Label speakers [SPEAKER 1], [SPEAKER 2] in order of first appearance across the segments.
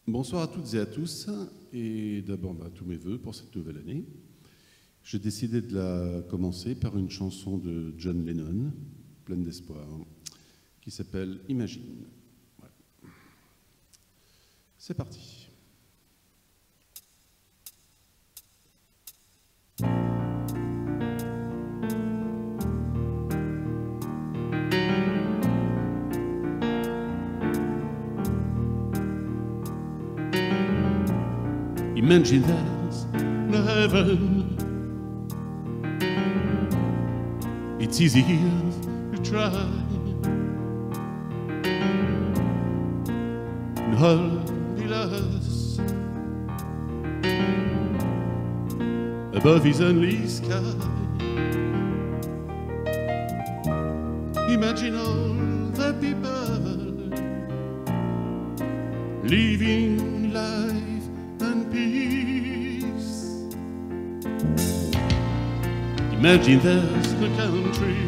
[SPEAKER 1] Bonsoir à toutes et à tous, et d'abord tous mes voeux pour cette nouvelle année. J'ai décidé de la commencer par une chanson de John Lennon, pleine d'espoir, qui s'appelle Imagine. Voilà. C'est parti. Imagine there's no heaven. It's easy to try. No us above his only sky. Imagine all the people living life and peace. Imagine there's no country,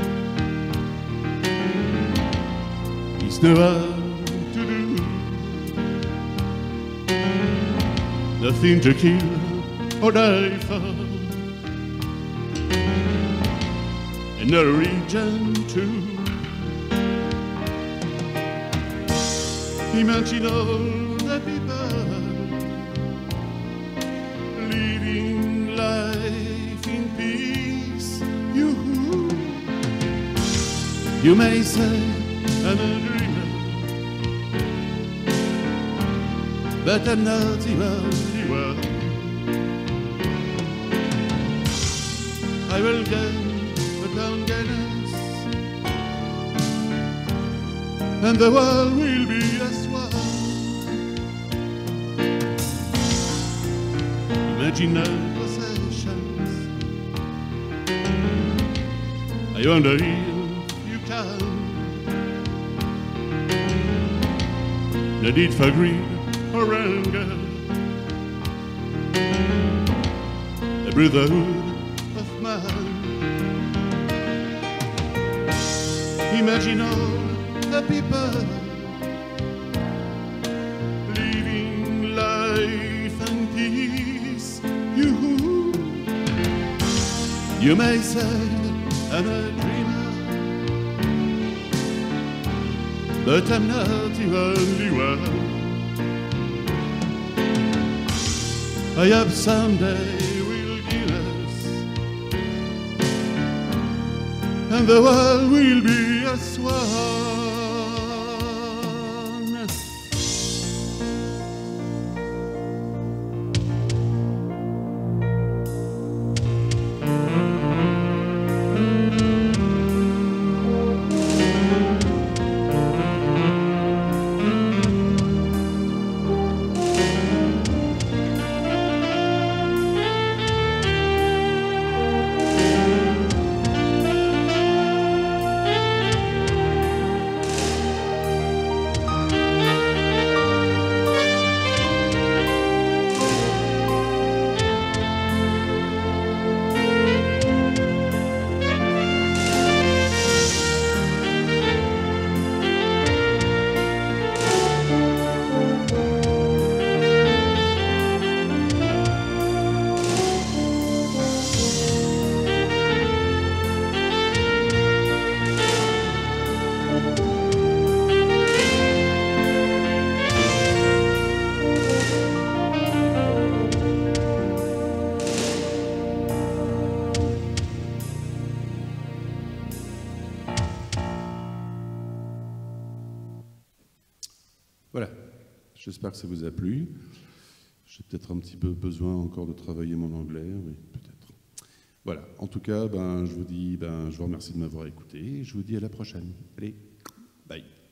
[SPEAKER 1] it's no what to do, nothing to kill or die for, and no region too. Imagine all the people living life in peace. You may say I'm a dreamer, but I'm not the only one. I will gain the Guinness, and the world will be as one. Imagine no possessions. I wonder if you can. No need for greed or anger. A brotherhood of man. Imagine all the people living life and peace. You may say I'm a dreamer, but I'm not the only one. I hope someday we'll get us, and the world will be as one. Voilà, j'espère que ça vous a plu. J'ai peut-être un petit peu besoin encore de travailler mon anglais, oui, peut-être. Voilà, en tout cas, je vous remercie de m'avoir écouté et je vous dis à la prochaine. Allez, bye.